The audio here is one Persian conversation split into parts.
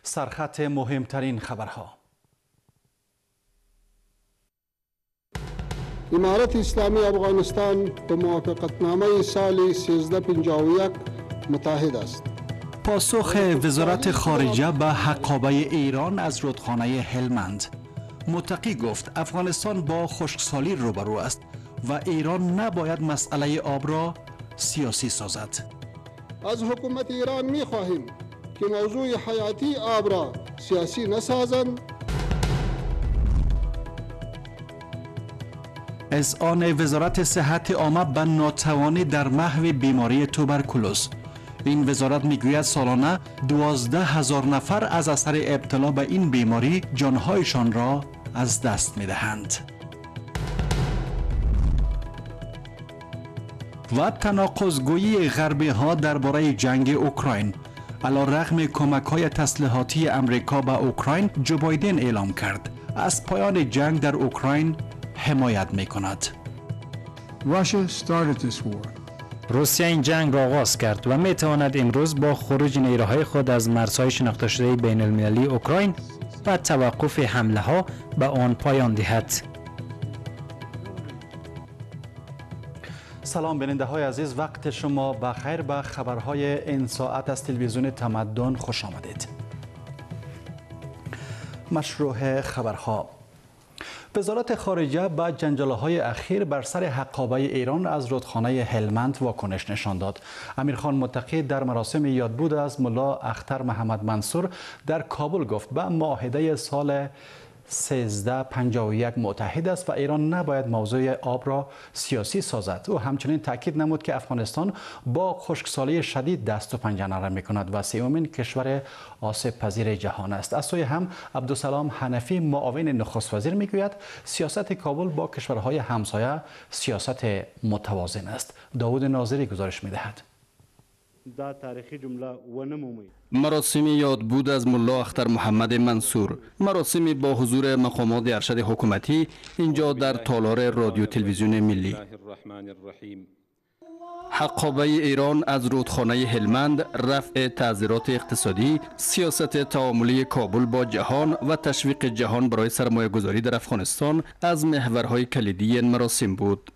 سرخط مهمترین خبرها. امارت اسلامی افغانستان به موافقتنامه سال 1351 متحد است. پاسخ وزارت خارجه به حقابه ایران از رودخانه هلمند. متقی گفت افغانستان با خشکسالی روبرو است و ایران نباید مسئله آب را سیاسی سازد. از حکومت ایران می خواهیم که موضوع حیاتی آب را سیاسی نسازند. اذعان وزارت صحت عامه به ناتوانی در محو بیماری توبرکولوز. این وزارت میگوید سالانه 12,000 نفر از اثر ابتلا به این بیماری جانهایشان را از دست میدهند. و تناقض‌گویی غربی ها درباره جنگ اوکراین. علیرغم کمک‌های تسلیحاتی امریکا به اوکراین، جو بایدن اعلام کرد از پایان جنگ در اوکراین حمایت می‌کند. روسیه این جنگ را آغاز کرد و می‌تواند امروز با خروج نیروهای خود از مرزهای شناخته شده بین المللی اوکراین و توقف حمله‌ها به آن پایان دهد. سلام بیننده های عزیز، وقت شما بخیر. به خبرهای این ساعت از تلویزیون تمدن خوش آمدید. مشروع خبرها. وزارت خارجه به جنجال‌های اخیر بر سر حقابه ایران از رودخانه هلمند واکنش نشان داد. امیرخان متقی در مراسم یادبود از ملا اختر محمد منصور در کابل گفت به معاهده سال 1351 متحد است و ایران نباید موضوع آب را سیاسی سازد. او همچنین تاکید نمود که افغانستان با خشکسالی شدید دست و پنجه نرم می‌کند و سومین کشور آسیب پذیر جهان است. از سوی هم عبدالسلام حنفی معاون نخست وزیر میگوید سیاست کابل با کشورهای همسایه سیاست متوازن است. داود ناظری گزارش می‌دهد. دا تاریخی جمله و نمومی. مراسم یادبود از ملا اختر محمد منصور. مراسم با حضور مقامات ارشد حکومتی اینجا در تالار رادیو تلویزیون ملی. حقابه ایران از رودخانه هلمند، رفع تعذیرات اقتصادی، سیاست تعاملی کابل با جهان و تشویق جهان برای سرمایه گذاری در افغانستان از محورهای کلیدی این مراسم بود.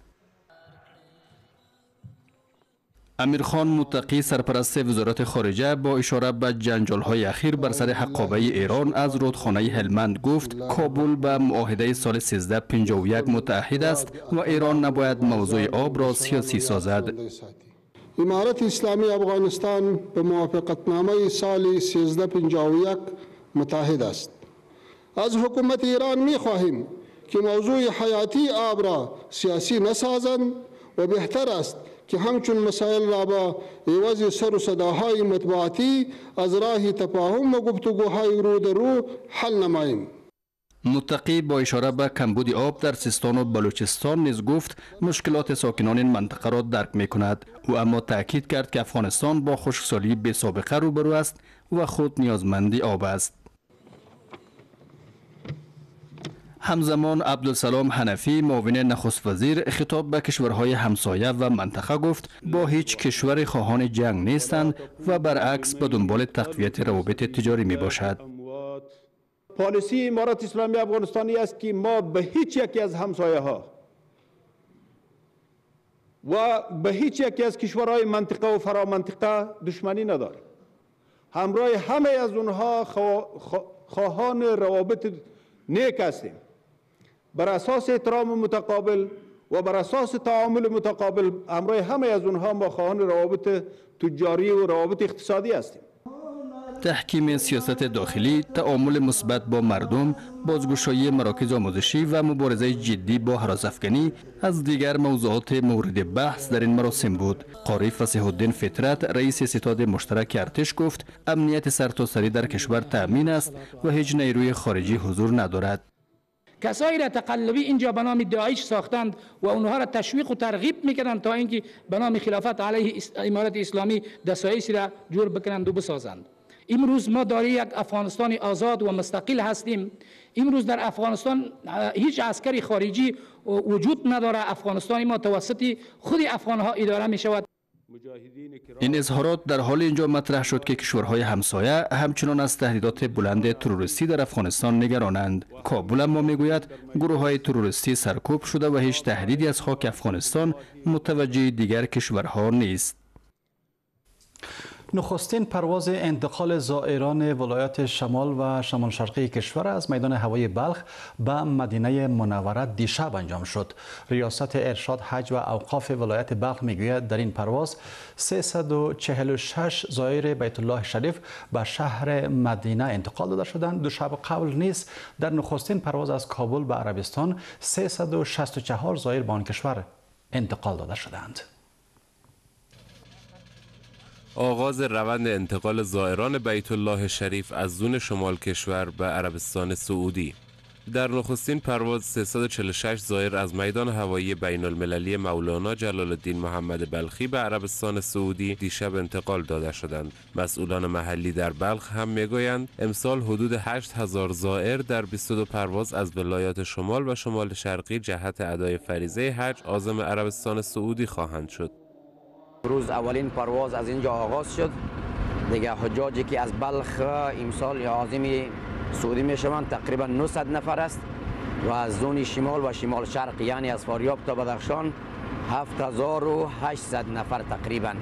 امیرخان متقی سرپرست وزارت خارجه با اشاره به جنجال‌های اخیر بر سر حقابه ایران از رودخانه هلمند گفت کابل به معاهده سال 1351 متحد است و ایران نباید موضوع آب را سیاسی سازد. امارت اسلامی افغانستان به موافقتنامه سال 1351 متحد است. از حکومت ایران می خواهیم که موضوع حیاتی آب را سیاسی نسازند و بهتر است که همچون مسائل را با عوض سر و صداهای مطبوعاتی از راه تفاهم و گفتگوهای رو در رو حل نماییم. متقی با اشاره به کمبود آب در سیستان و بلوچستان نیز گفت مشکلات ساکنان این منطقه را درک می کند. او اما تاکید کرد که افغانستان با خشکسالی بی سابقه روبرو است و خود نیازمند آب است. همزمان عبدالسلام حنفی معاون نخست وزیر خطاب به کشورهای همسایه و منطقه گفت با هیچ کشور خواهان جنگ نیستند و برعکس به دنبال تقویت روابط تجاری می باشد. پالیسی امارت اسلامی افغانستانی است که ما به هیچ یکی از همسایه ها و به هیچ یکی از کشورهای منطقه و فرامنطقه دشمنی نداریم. همراه همه از اونها خواهان روابط نیک هستیم. بر اساس احترام متقابل و بر اساس تعامل متقابل همراه همه از اونها ما خواهان روابط تجاری و روابط اقتصادی هستیم. تحکیم سیاست داخلی، تعامل مثبت با مردم، بازگشایی مراکز آموزشی و مبارزه جدی با هراس‌افکنی از دیگر موضوعات مورد بحث در این مراسم بود. قاری فصیح الدین فطرت رئیس ستاد مشترک ارتش گفت امنیت سرتاسری در کشور تأمین است و هیچ نیروی خارجی حضور ندارد. کسایی را تقلبی اینجا به نام داعش ساختند و اونها را تشویق و ترغیب میکنند تا اینکه به نام خلافت علیه امارت اسلامی دسایسی را جور بکنند و بسازند. امروز ما داری یک افغانستان آزاد و مستقل هستیم. امروز در افغانستان هیچ عسکری خارجی وجود نداره. افغانستان ما توسط خود افغانها اداره می شود. این اظهارات در حال اینجا مطرح شد که کشورهای همسایه همچنان از تهدیدات بلند تروریستی در افغانستان نگرانند. کابل اما میگوید گروه‌های تروریستی سرکوب شده و هیچ تهدیدی از خاک افغانستان متوجه دیگر کشورها نیست. نخستین پرواز انتقال زائران ولایات شمال و شمال شرقی کشور از میدان هوایی بلخ به مدینه منوره دیشب انجام شد. ریاست ارشاد حج و اوقاف ولایت بلخ میگوید در این پرواز 346 زائر بیت الله شریف به شهر مدینه انتقال داده شدند. دو شب قبل نیز در نخستین پرواز از کابل به عربستان 364 زائر به آن کشور انتقال داده شدند. آغاز روند انتقال زائران بیت الله شریف از زون شمال کشور به عربستان سعودی. در نخستین پرواز 346 زائر از میدان هوایی بین المللی مولانا جلال الدین محمد بلخی به عربستان سعودی دیشب انتقال داده شدند. مسئولان محلی در بلخ هم میگویند امسال حدود 8000 زائر در 22 پرواز از ولایات شمال و شمال شرقی جهت ادای فریضه حج عازم عربستان سعودی خواهند شد. روز اولین پرواز از اینجا آغاز شد. دیگه حجاجی که از بلخ امسال عازم سعودی میشوند تقریبا 900 نفر است و از زون شمال و شمال شرق یعنی از فاریاب تا بدخشان 7800 نفر تقریبا.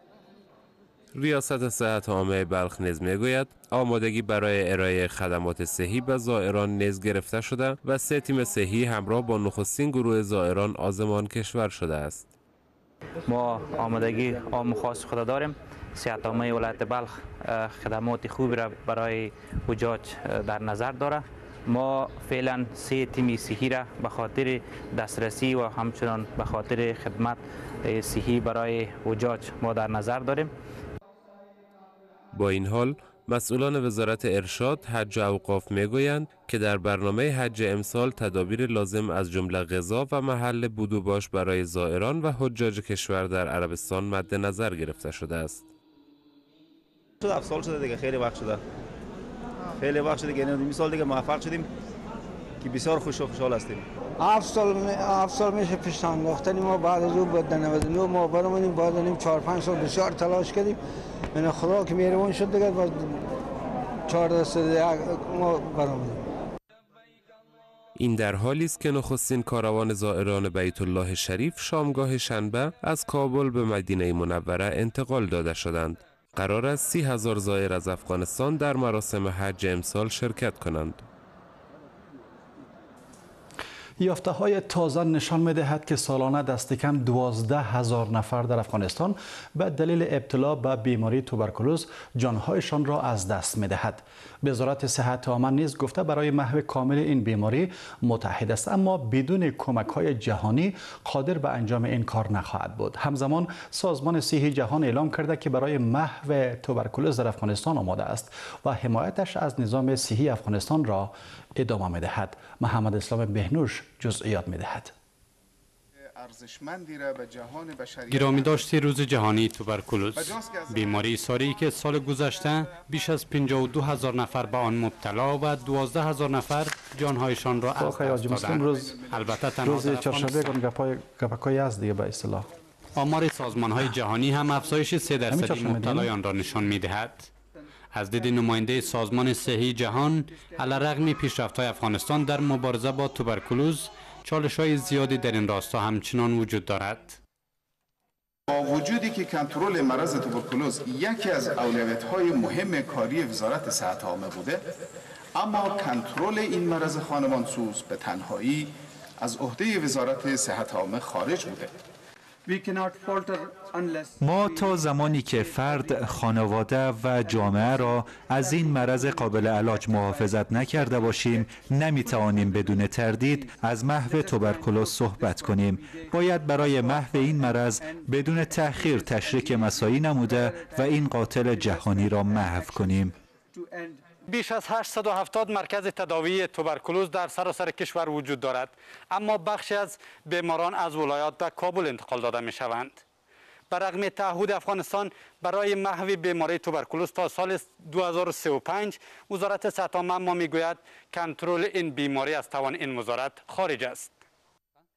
ریاست صحت عامه بلخ نیز میگوید آمادگی برای ارائه خدمات صحی به زائران نیز گرفته شده و 3 تیم صحی همراه با نخستین گروه زائران عازمان کشور شده است. ما آمادگی عام خاص خود داریم. صحت عامه ولایت بلخ خدمات خوبی را برای حجاج در نظر داره. ما فعلا 3 تیم صحی را به خاطر دسترسی و همچنان به خاطر خدمت صحی برای حجاج ما در نظر داریم. با این حال مسئولان وزارت ارشاد حج و اوقاف میگویند که در برنامه حج امسال تدابیر لازم از جمله غذا و محل بود و باش برای زائران و حجاج کشور در عربستان مد نظر گرفته شده است. 7 سال شده دیگه، خیلی وقت شده. خیلی وقت شده که این سال دیگه موفق شدیم که بسیار خوشحال هستیم. 7 سال میشه پیش انداختنیم. ما بعد از اون بعد 99 ما برامونیم، بعد 4-5 سال بسیار تلاش کردیم. من خدا که مهربان شد دیگه بعد 14 سال ما برامونیم. این در حالی است که نخستین کاروان زائران بیت الله شریف شامگاه شنبه از کابل به مدینه منوره انتقال داده شدند. قرار است 30,000 زائر از افغانستان در مراسم حج امسال شرکت کنند. یافته‌های تازه نشان می‌دهد که سالانه دست کم 12,000 نفر در افغانستان به دلیل ابتلا به بیماری توبرکولوز جانهایشان را از دست می‌دهد. وزارت صحت عامه نیز گفته برای محو کامل این بیماری متحد است، اما بدون کمک‌های جهانی قادر به انجام این کار نخواهد بود. همزمان سازمان صحی جهان اعلام کرده که برای محو توبرکولوز در افغانستان آماده است و حمایتش از نظام صحی افغانستان را ادامه می‌دهد. محمد اسلام بهنوش جزئیات می‌دهد. گرامی داشتی روز جهانی توبرکولوز، بیماری ساری که سال گذشته بیش از 52,000 نفر به آن مبتلا و 12,000 نفر جانهایشان را از دست دادند. البته تنها در افغانستان گپکای است دیگه به اصطلاح. آمار سازمان‌های جهانی هم افزایش 3% مبتلایان را نشان می‌دهد. از دید نماینده سازمان صحی جهان، علیرغم پیشرفت‌های افغانستان در مبارزه با توبرکولوز، چالش‌های زیادی در این راستا همچنان وجود دارد. با وجودی که کنترل مرض توبرکولوز یکی از اولویت‌های مهم کاری وزارت صحت عامه بوده، اما کنترل این مرض خانمانسوز به تنهایی از عهده وزارت صحت عامه خارج بوده. ما تا زمانی که فرد، خانواده و جامعه را از این مرض قابل علاج محافظت نکرده باشیم، نمیتوانیم بدون تردید از محو توبرکولوز صحبت کنیم. باید برای محو این مرض بدون تأخیر تشریک مساعی نموده و این قاتل جهانی را محو کنیم. بیش از 870 مرکز تداوی توبرکولوز در سراسر کشور وجود دارد، اما بخشی از بیماران از ولایات به کابل انتقال داده می شوند. برغم تعهد افغانستان برای محو بیماری توبرکولوز تا سال 2035، وزارت صحت عامه ما میگوید کنترل این بیماری از توان این وزارت خارج است.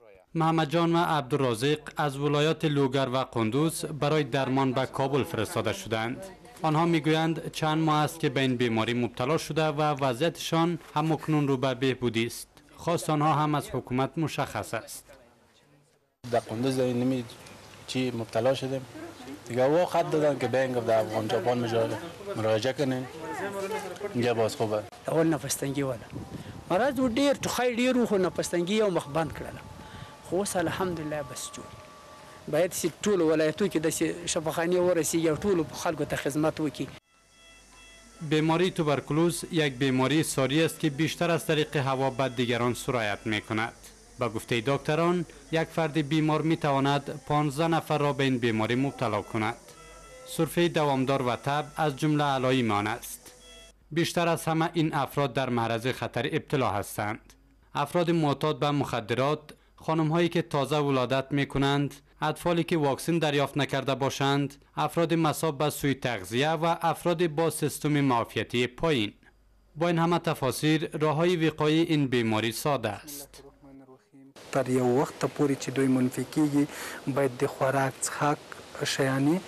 محمد جان و عبدالرازق از ولایات لوگر و قندوز برای درمان به کابل فرستاده شدند. آنها میگویند چند ماه است که به این بیماری مبتلا شده و وضعیتشان هم اکنون رو به بهبودی است. خواست آنها هم از حکومت مشخص است. در قندوز نمی چی مبتلا شدیم دیگه و خط دادن که بینگ در افغان جاپان مراجعه کنین اینجا باز خوبه. اول نفس تنگی ولا مرض و ډیر ټوخی ډیر خو نفس تنگی او مخ بند کړل خو اوس الحمدلله بس جوړ باید چې ټول ولایتو کې د شفاخانه ورسیږي او ټول خلکو ته خدمت وکړي. بیماری توبرکلوز یک بیماری ساری است که بیشتر از طریق هوا به دیگران سرایت می کند. با گفته دکتران یک فرد بیمار می تواند 15 نفر را به این بیماری مبتلا کند. سرفه دوامدار و تب از جمله علائم آن است. بیشتر از همه این افراد در معرض خطر ابتلا هستند. افراد معتاد به مخدرات، خانم هایی که تازه ولادت می کنند، اطفالی که واکسن دریافت نکرده باشند، افراد مصاب به سوء تغذیه و افراد با سیستم معافیتی پایین. با این همه تفاسیر راههای وقایع این بیماری ساده است. تر یو وخت پورې چې دوی منفي کېږي باید د خوراک څښاک شیانې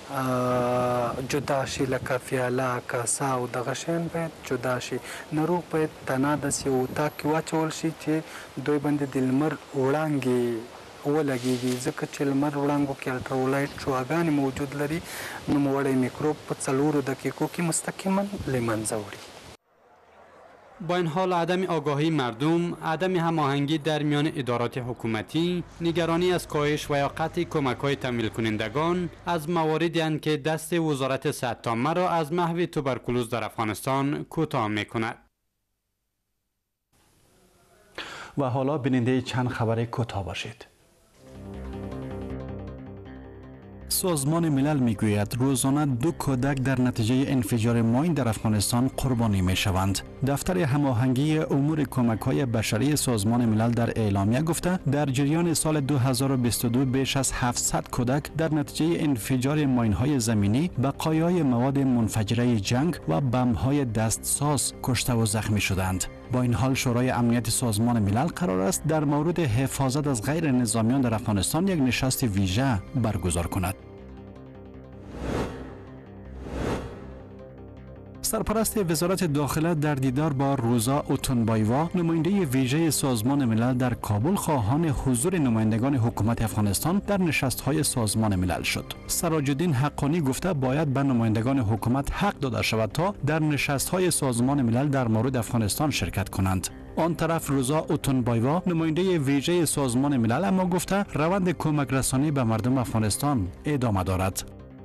جدا شي لکه پیاله کاسه او دغه شیان باید جدا شي. ناروغ باید تنها داسې اتاق کې واچول شي چې دوی باندې د لمر وړانګې ولګېږي ځکه چې لمر وړانګو کې الټراوایلټ شعاګانې موجود لري نوموړی میکروب په 4 دقیقو کې مستقیما له منځه وړي. با این حال عدم آگاهی مردم، عدم هماهنگی در میان ادارات حکومتی، نگرانی از کاهش و یا قطع کمک‌های تمویل کنندگان از مواردی اند که دست وزارت صحت عامه را از محو توبرکلوز در افغانستان کوتاه می‌کند. و حالا بیننده چند خبر کوتاه باشید. سازمان ملل میگوید روزانه 2 کودک در نتیجه انفجار ماین در افغانستان قربانی می شوند. دفتر هماهنگی امور کمک‌های بشری سازمان ملل در اعلامیه گفته در جریان سال 2022 بیش از 700 کودک در نتیجه انفجار ماین‌های زمینی، بقایای مواد منفجره جنگ و بمب‌های دستساز کشته و زخمی شدند. با این حال شورای امنیت سازمان ملل قرار است در مورد حفاظت از غیر نظامیان در افغانستان یک نشست ویژه برگزار کند. سرپرست وزارت داخله در دیدار با روزا اوتونبایوا، نماینده ویژه سازمان ملل در کابل، خواهان حضور نمایندگان حکومت افغانستان در نشست‌های سازمان ملل شد. سراج الدین حقانی گفته باید به نمایندگان حکومت حق داده شود تا در نشست‌های سازمان ملل در مورد افغانستان شرکت کنند. آن طرف روزا اوتونبایوا، نماینده ویژه سازمان ملل، اما گفته روند کمک رسانی به مردم افغانستان ادامه دارد.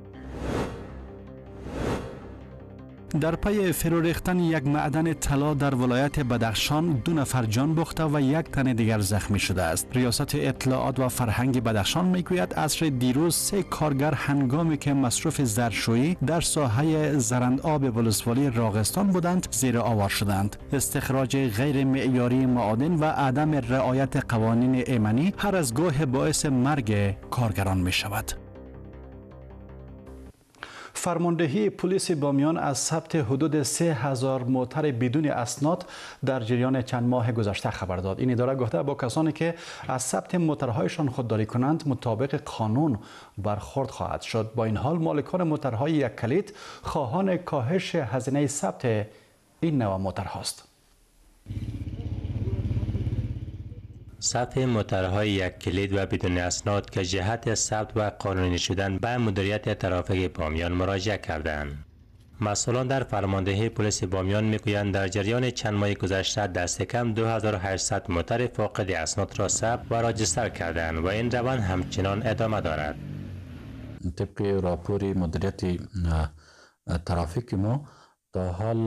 در پی فرو ریختن یک معدن طلا در ولایت بدخشان 2 نفر جان باخته و 1 تن دیگر زخمی شده است. ریاست اطلاعات و فرهنگ بدخشان میگوید عصر دیروز 3 کارگر هنگامی که مصرف ظرفشویی در ساحه زرندآب ولسوالی راغستان بودند زیر آوار شدند. استخراج غیر معیاری معادن و عدم رعایت قوانین ایمنی هر از گاه باعث مرگ کارگران می شود. فرماندهی پلیس بامیان از ثبت حدود 3000 موتر بدون اسناد در جریان چند ماه گذشته خبر داد. این اداره گفته با کسانی که از ثبت موترهایشان خودداری کنند مطابق قانون برخورد خواهد شد. با این حال مالکان موترهای یک کلید خواهان کاهش هزینه ثبت این نوع موترهاست. ثبت موترهای یک کلید و بدون اسناد که جهت ثبت و قانونی شدن به مدیریت ترافیک بامیان مراجعه کردند. مسئولان در فرماندهی پلیس بامیان میگویند در جریان چند ماه گذشته دست کم 2800 موتر فاقد اسناد را ثبت و راجستر کردند و این روند همچنان ادامه دارد. طبق راپور مدیریت ترافیک ما تا حال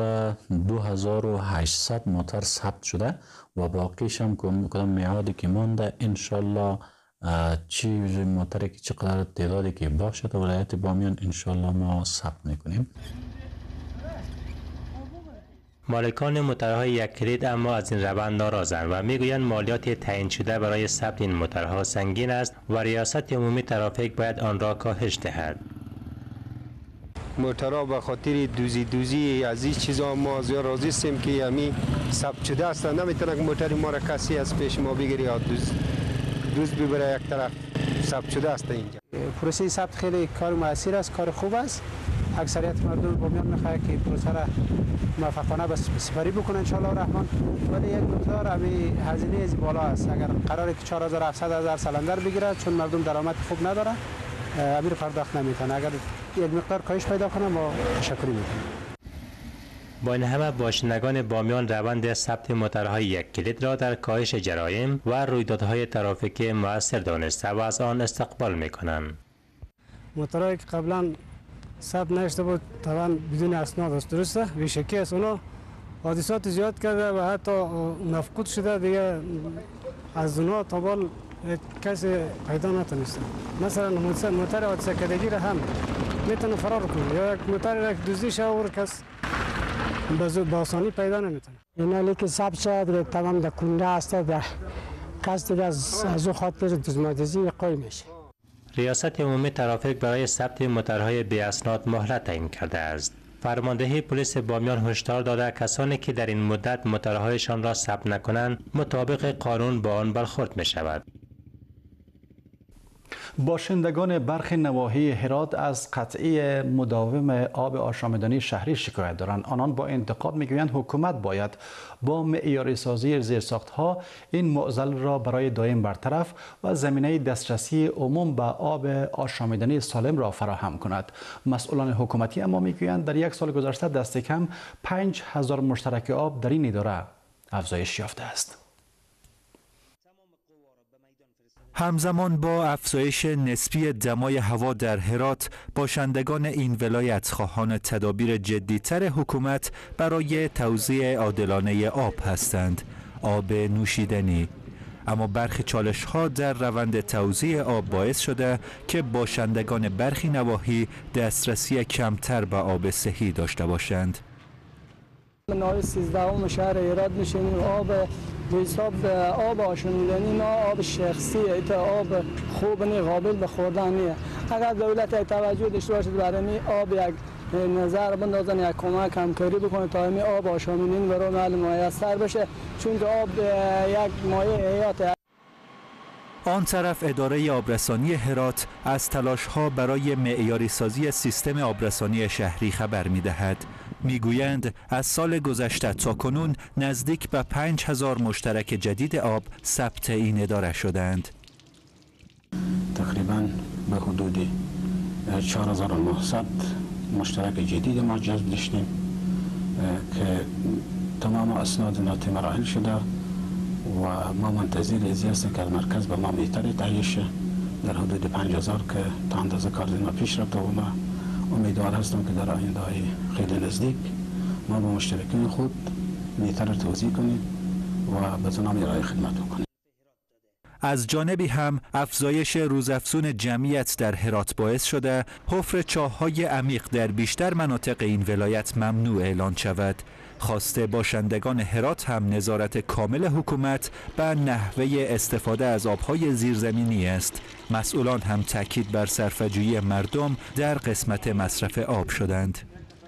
2800 موتر ثبت شده و باقیش هم کدام میعادی که مانده انشالله چی موتری که چقدر تعدادی که باشه تا ولایت بامیان انشالله ما ثبت میکنیم. مالکان موترهای یک کلید اما از این روند ناراضند و میگویند مالیات تعیین شده برای ثبت این موترها سنگین است و ریاست عمومی ترافیک باید آن را کاهش دهد. موترها به خاطر دوزی از این چیزا ما زیاد راضی هستیم که همین ثبت شده است. نمیتونه که موتر ما را کسی از پیش ما بگیری یا دوز ببره یک طرف ثبت شده است اینجا. پروسه ثبت خیلی کار موثر است، کار خوب است. اکثریت مردم بامیان میخواد که پروسه را موفقانه بس سپری بکنن ان شاء الله الرحمن. ولی یک مقدار امی هزینه از بالا است. اگر قراره که 4700 سلندر بگیره چون مردم درآمد خوب نداره امیر پرداخت نمیکنه. اگر یک مقدار کاهش پیدا کنه ما تشکر میکنیم. با این همه باشندگان بامیان روند ثبت موترهای یک کلید را در کاهش جرایم و رویدادهای ترافیکی مؤثر دانسته و از آن استقبال میکنند. موترهایی که قبلا ثبت نشده بود طبعا بدون اسناد است، درسته؟ بیشکی است. اونا حادثات زیاد کرده و حتی مفقود شده دیگه. از اونا تا بال کسی پیدا نتونسته. مثلا موتر حادثه کردگی را هم میتونه فرار کنه یا یک موتر را دزدی شود کس با آسانی پیدا نمیتونه. اینا که ثبت شد تمام در کنده است در کس دیگه از او خاطر دزمادزی قایم میشه. ریاست عمومی ترافیک برای ثبت موترهای بی اسناد مهلت تعیین کرده است. فرماندهی پلیس بامیان هشدار داده کسانی که در این مدت موترهایشان را ثبت نکنند مطابق قانون با آن برخورد می شود. باشندگان برخی نواحی هرات از قطعی مداوم آب آشامیدنی شهری شکایت دارند. آنان با انتقاد میگویند حکومت باید با معیاری سازی زیرساخت‌ها این معضل را برای دائم برطرف و زمینه دسترسی عموم به آب آشامیدنی سالم را فراهم کند. مسئولان حکومتی اما میگویند در یک سال گذشته دست کم 5000 مشترک آب در این اداره افزایش یافته است. همزمان با افزایش نسبی دمای هوا در هرات، باشندگان این ولایت خواهان تدابیر جدی‌تر حکومت برای توزیع عادلانه آب هستند، آب نوشیدنی. اما برخی چالش‌ها در روند توزیع آب باعث شده که باشندگان برخی نواحی دسترسی کمتر به آب صحی داشته باشند. ناحیه 13 شهر هرات میشینیم. آب به حساب آب آشامیدنی نه آب شخصی، ایتا آب خوب نی، قابل به خوردن نی. اگر دولت توجه داشته باشد برای آب یک نظر بندازن، یک کمک همکاری بکنه تا این آب آشامیدنی برای مردم میسر بشه، چون آب یک مایه حیات. آن طرف اداره آبرسانی هرات از تلاش‌ها برای معیاری سازی سیستم آبرسانی شهری خبر می‌دهد. میگویند از سال گذشته تا کنون نزدیک به 5000 مشترک جدید آب ثبت این اداره شدند. تقریباً به حدود 4900 مشترک جدید ما جذب داشتیم که تمام اسناد ناطی مراحل شده و ما منتظر ازی هستیم که مرکز به ما میتره تهیه شه در حدود 5000 که تا اندازه کار ما پیش رفته و ما امیدوار هستم که در آینده خیلی نزدیک ما با مشترکین خود میتر توزیع کنیم و به تمام ارائه خدمت کنیم. از جانبی هم افزایش روزافزون جمعیت در هرات باعث شده حفر چاه‌های عمیق در بیشتر مناطق این ولایت ممنوع اعلان شود. خواسته باشندگان هرات هم نظارت کامل حکومت به نحوه استفاده از آبهای زیرزمینی است. مسئولان هم تاکید بر صرفه‌جویی مردم در قسمت مصرف آب شدند.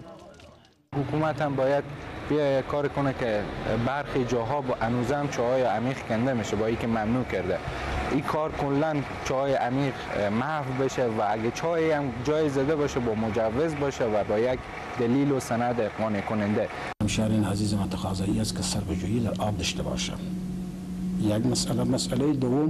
حکومت هم باید بیا کار کنه که برخی جاها با هنوزم چاهای عمیق کنده میشه با اینکه ممنوع کرده. این کار کلا چاهای عمیق محو بشه و اگه چای هم جای زده باشه با مجوز باشه و با یک دلیل و سند قانع کننده. همشهرین عزیز من تقاضایی است که صرفه‌جویی آب داشته باشه. یک مسئله دوم،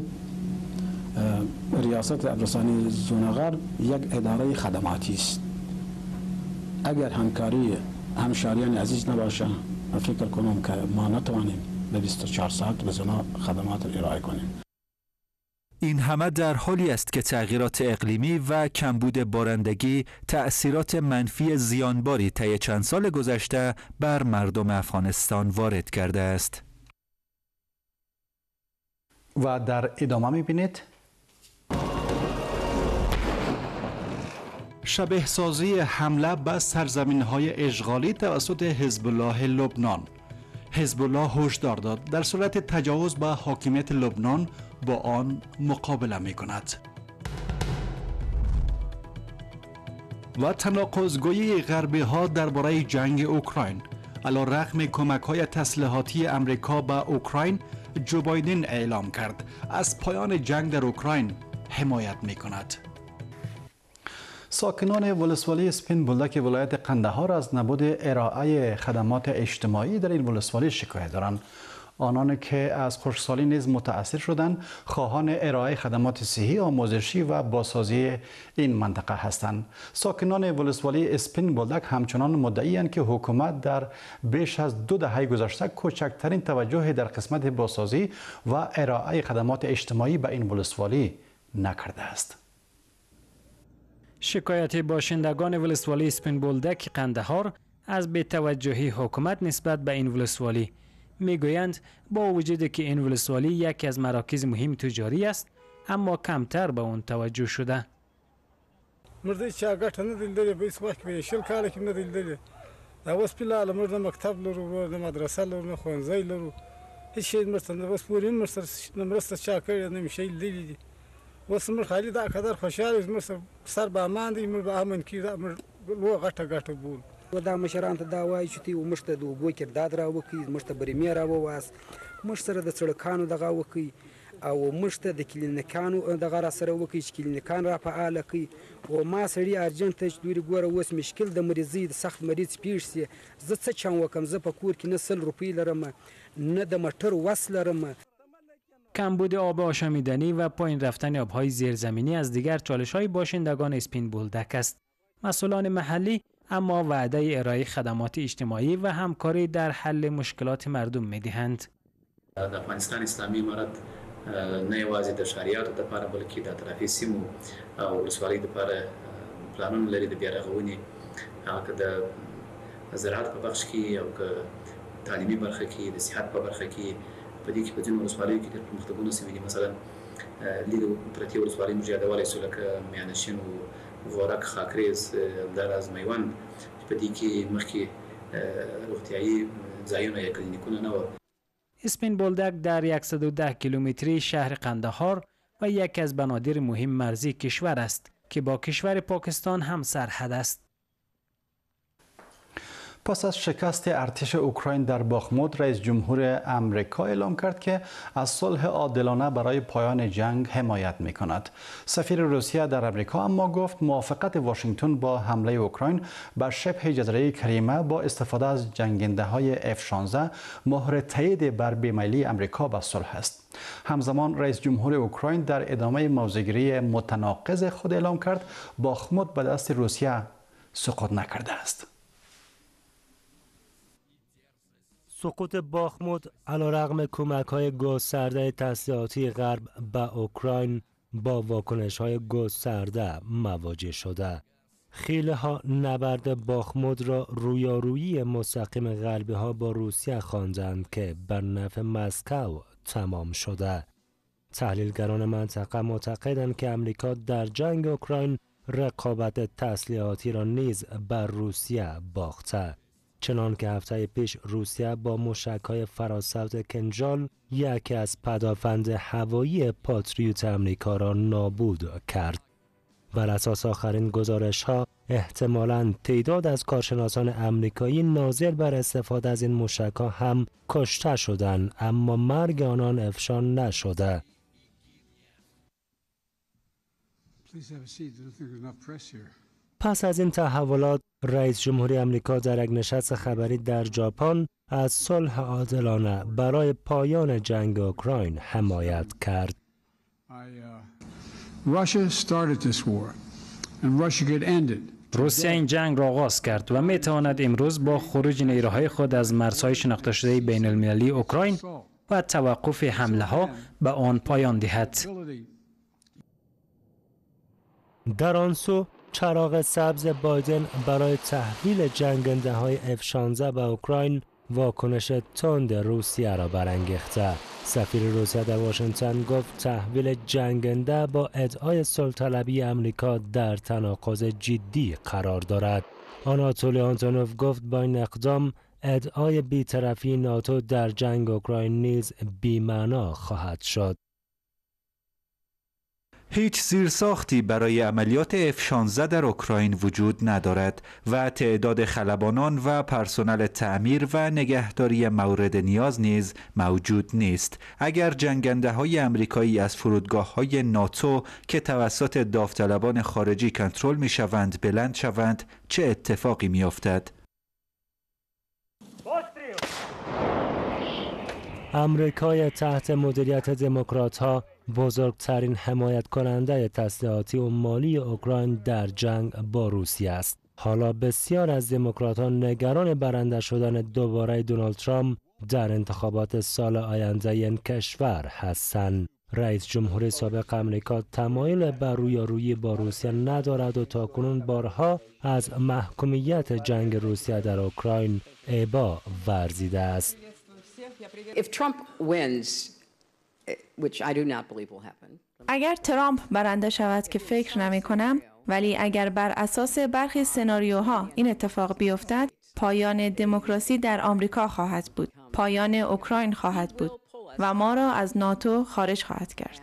ریاست آبرسانی زون غرب یک اداره خدماتی است. اگر همکاری همشهریان عزیز نباشه فکر کنم که ما نتوانیم به 24 ساعت به زنا خدمات را ارائه کنیم. این همه در حالی است که تغییرات اقلیمی و کمبود بارندگی تأثیرات منفی زیانباری طی چند سال گذشته بر مردم افغانستان وارد کرده است. و در ادامه می‌بینید شبیه سازی حمله به سرزمین‌های اشغالی توسط حزب الله لبنان. حزب الله هشدار داد در صورت تجاوز به حاکمیت لبنان با آن مقابله می‌کند. و تناقض‌گویی غربی‌ها درباره جنگ اوکراین. علیرغم کمک‌های تسلیحاتی امریکا به اوکراین، جو بایدن اعلام کرد از پایان جنگ در اوکراین حمایت می کند. ساکنان ولسوالی اسپین بولدک ولایت قندهار از نبود ارائه خدمات اجتماعی در این ولسوالی شکایت دارند. آنان که از خشکسالی نیز متاثر شدند خواهان ارائه خدمات صحی، آموزشی و بازسازی این منطقه هستند. ساکنان ولسوالی اسپین بولدک همچنان مدعی‌اند که حکومت در بیش از 2 دهه گذشته کوچکترین توجه در قسمت بازسازی و ارائه خدمات اجتماعی به این ولسوالی نکرده است. شکایت باشندگان ولسوالی اسپین بولدک قندهار از بی‌توجهی حکومت نسبت به این ولسوالی میگویند با وجود که این ولسوالی یکی از مراکز مهم تجاری است اما کمتر به اون توجه شده. مرده چاگات ندیدی بیس وقت بیشتر کاری که ندیدی. داوس پیلال مرده مکتب لرو، مرده مدرسه لرو، خانزای لرو. هیچ چیز مرده داوس پورین مرده چاکری نمیشه دیدی. واسه مر خالی دا قدر خوشحال مرده سر با ماندی مر با امن کی دا مر لو غټه بول. و دا مشران ته دا وایي چې ومشته د اوبو کرداد را وکړي، مشته بریمې را وواس، مش سره د سړکانو دغه وکړي او مشته د کلینیکانو دغه را سره وکړي چې کلینیکان را فعال کړي. او ما سړي ارجنټ ته چې دوی ګوره اوس مشکل د مریضۍ د سخت مریض پیښ سي، زه څه چم وکم؟ زه په کور کې نه 100 روپۍ لرم نه د مټر وس لرم. کمبود آب آشامیدنی و پایین رفتن آبهای زیرزمینی از دیگر چالش‌های باشندگان اسپین بولدک است. مسئولان محلی اما وعده ارائه خدمات اجتماعی و همکاری در حل مشکلات مردم می‌دهند. د افغانستان اسلامي امارت نه یوازې د شهریاتو لپاره بلکې د اطرافي سیمو او ولسوالیو لپاره پلانونه لري د بیارغونې، هغه د زراعت په بخش کې او که تعلیمي برخه کې د صحت په برخه کې په دې کې په ځینو ولسوالیو کې د پرمختګونو سوي دي. مثلا لیدو پرتې ولسوالۍ موږ یادولی سو لکه میانشین غورک، خاکریز، در از میوند په دې کې مخکې روغتیایي ځایونه یا کلینیکونه نه وو. اسپین بولدک در 110 کیلومتری شهر قندهار و یکی از بنادر مهم مرزی کشور است که با کشور پاکستان هم سرحد است. پس از شکست ارتش اوکراین در باخموت، رئیس جمهور امریکا اعلام کرد که از صلح عادلانه برای پایان جنگ حمایت می‌کند. سفیر روسیه در امریکا اما گفت موافقت واشنگتن با حمله اوکراین بر شبه جزیره کریمه با استفاده از جنگنده‌های F-16 مهر تایید بر بیمیلی امریکا به صلح است. همزمان رئیس جمهور اوکراین در ادامه موضع‌گیری متناقض خود اعلام کرد باخموت به دست روسیه سقوط نکرده است. سقوط باخموت علیرغم کمک‌های گسترده تسلیحاتی غرب به اوکراین با واکنش‌های گسترده مواجه شده. خیلی‌ها نبرد باخموت را رویارویی مستقیم غربی‌ها با روسیه خواندند که بر نفع مسکو تمام شده. تحلیلگران منطقه معتقدند که امریکا در جنگ اوکراین رقابت تسلیحاتی را نیز بر روسیه باخته. چنان که هفته پیش روسیه با موشک‌های فراسوت کنجال یکی از پدافند هوایی پاتریوت امریکا را نابود کرد. بر اساس آخرین گزارش‌ها احتمالاً تعداد از کارشناسان امریکایی ناظر بر استفاده از این موشک‌ها هم کشته شدند، اما مرگ آنان افشا نشده. پس از این تحولات رئیس جمهوری آمریکا در یک نشست خبری در ژاپن از صلح عادلانه برای پایان جنگ اوکراین حمایت کرد. روسیه این جنگ را آغاز کرد و می تواند امروز با خروج نیروهای خود از مرزهای شناخته شده بین المللی اوکراین و توقف حمله ها به آن پایان دهد. در آن سو چراغ سبز بایدن برای تحویل جنگنده های F-16 به اوکراین واکنش تند روسیه را برانگیخته. سفیر روسیه در واشنگتن گفت تحویل جنگنده با ادعای صلح‌طلبی امریکا در تناقض جدی قرار دارد. آناتولی آنتونوف گفت با این اقدام ادعای بی‌طرفی ناتو در جنگ اوکراین نیز بی‌معنا خواهد شد. هیچ زیرساختی برای عملیات F-16 در اوکراین وجود ندارد و تعداد خلبانان و پرسنل تعمیر و نگهداری مورد نیاز نیز موجود نیست. اگر جنگنده‌های آمریکایی از فرودگاه‌های ناتو که توسط داوطلبان خارجی کنترل می‌شوند بلند شوند، چه اتفاقی می‌افتد؟ آمریکای تحت مدیریت دموکرات‌ها بزرگترین حمایت کننده تسلیحاتی و مالی اوکراین در جنگ با روسیه است. حالا بسیار از دموکرات‌ها نگران برنده شدن دوباره دونالد ترامپ در انتخابات سال آینده این کشور هستند. رئیس جمهور سابق آمریکا تمایل به رویارویی با روسیه ندارد و تاکنون بارها از محکومیت جنگ روسیه در اوکراین ابا ورزیده است. اگر ترامپ برنده شود که فکر نمی کنم، ولی اگر بر اساس برخی سناریوها این اتفاق بیفتد، پایان دموکراسی در آمریکا خواهد بود، پایان اوکراین خواهد بود و ما را از ناتو خارج خواهد کرد.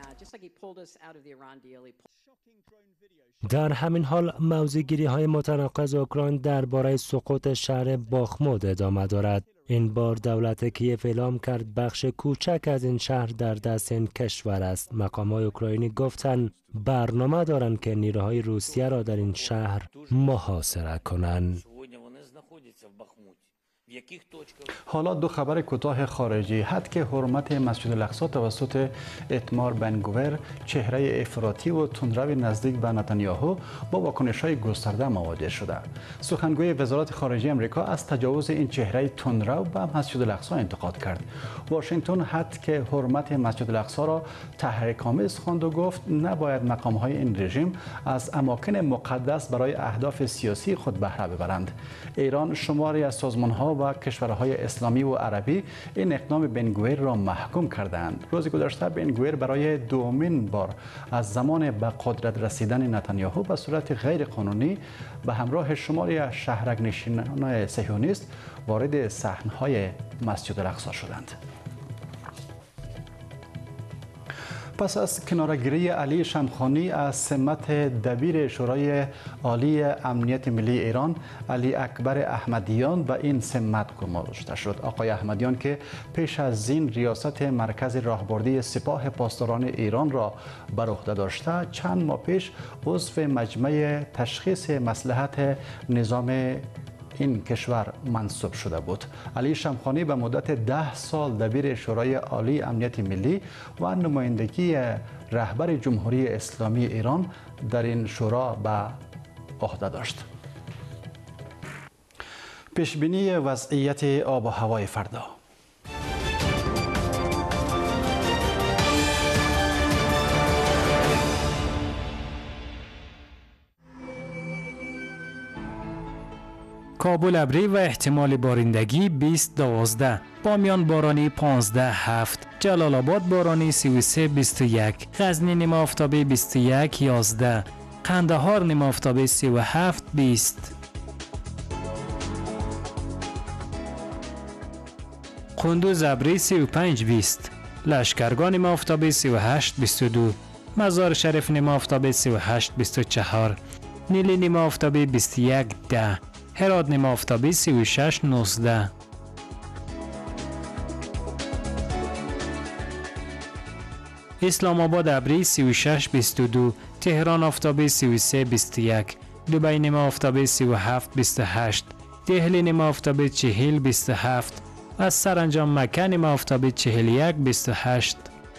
در همین حال موضع‌گیری‌های متناقض اوکراین درباره سقوط شهر باخمود ادامه دارد. این بار دولت کیف اعلام کرد بخش کوچک از این شهر در دست این کشور است. مقام‌های اوکراینی گفتند برنامه دارند که نیروهای روسیه را در این شهر محاصره کنند. حالا دو خبر کوتاه خارجی. حد که حرمت مسجد الاقصی توسط اتمار بنگوور، چهره افراطی و تندرو نزدیک به نتانیاهو، با واکنش‌های گسترده مواجه شده. سخنگوی وزارت خارجه آمریکا از تجاوز این چهره تندرو به مسجد الاقصی انتقاد کرد. واشنگتن حد که حرمت مسجد الاقصی را تحریک‌آمیز خواند و گفت نباید مقام‌های این رژیم از اماکن مقدس برای اهداف سیاسی خود بهره ببرند. ایران، شماری از سازمان‌ها و کشورهای اسلامی و عربی این اقدام بنگویر را محکوم کردند. روز گذشته بنگویر برای دومین بار از زمان به قدرت رسیدن نتانیاهو به صورت غیر قانونی به همراه شماری از شهرک‌نشینان صهیونیست وارد صحنهای مسجد الاقصی شدند. پس از کناره‌گیری علی شمخانی از سمت دبیر شورای عالی امنیت ملی ایران، علی اکبر احمدیان به این سمت گماشته شد. آقای احمدیان که پیش از این ریاست مرکز راهبردی سپاه پاسداران ایران را بر عهده داشته، چند ماه پیش عضو مجمع تشخیص مصلحت نظام این کشور منصوب شده بود. علی شمخانی به مدت 10 سال دبیر شورای عالی امنیت ملی و نمایندگی رهبر جمهوری اسلامی ایران در این شورا به عهده داشت. پیشبینی وضعیت آب و هوای فردا. کابل ابری و احتمال بارندگی 20-12، بامیان بارانی 15-7، جلال آباد بارانی 33-21، غزنی نیمه آفتابی 21-11، قندهار نیمه آفتابی 37-20. قندوز ابری 35-20، لشکرگاه نیمه آفتابی 38-22، مزار شریف نیمه آفتابی 38-24، نیلی نیمه آفتابی 21-10، هرات نیمه آفتابی 36-19. اسلام آباد ابری 36-22، تهران آفتابی 33-21، دبی نیمه آفتابی 37-28، دهلی نیمه آفتابی 40-27 و سرانجام مکه نیمه آفتابی 41-28.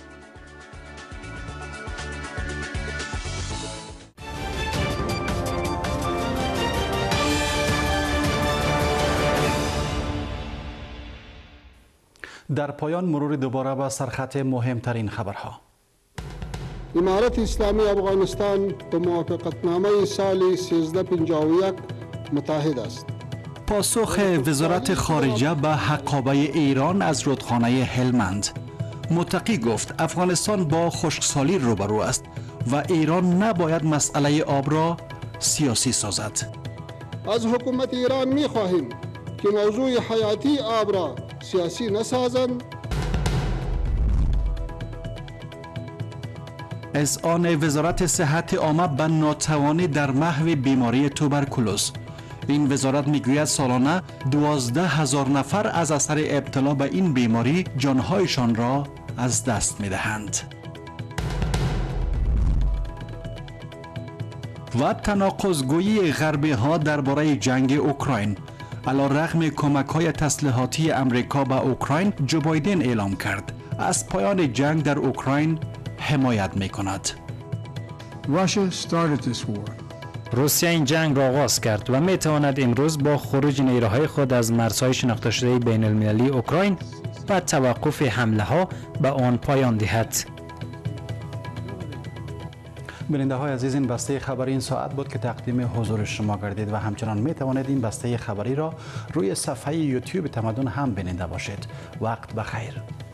در پایان مرور دوباره به سرخط مهمترین خبرها. امارت اسلامی افغانستان به موافقتنامه سال 1351 متحد است. پاسخ وزارت خارجه به حقابه ایران از رودخانه هلمند. متقی گفت افغانستان با خشکسالی روبرو است و ایران نباید مسئله آب را سیاسی سازد. از حکومت ایران می خواهیم که موضوع حیاتی آب را سیاسی نسازند. اذعان وزارت صحت عامه به ناتوانی در محو بیماری توبرکولوز. این وزارت میگوید سالانه 12,000 نفر از اثر ابتلا به این بیماری جانهایشان را از دست میدهند. و تناقض‌گویی غربی ها درباره جنگ اوکراین. علیرغم کمک‌های تسلیحاتی امریکا به اوکراین، جو بایدن اعلام کرد از پایان جنگ در اوکراین حمایت می‌کند. روسیه این جنگ را آغاز کرد و می‌تواند امروز با خروج نیروهای خود از مرزهای شناخته شده بین المللی اوکراین و توقف حمله‌ها به آن پایان دهد. بیننده های عزیز، این بسته خبری این ساعت بود که تقدیم حضور شما گردید و همچنان می توانید این بسته خبری را روی صفحه یوتیوب تمدن هم بیننده باشید. وقت بخیر.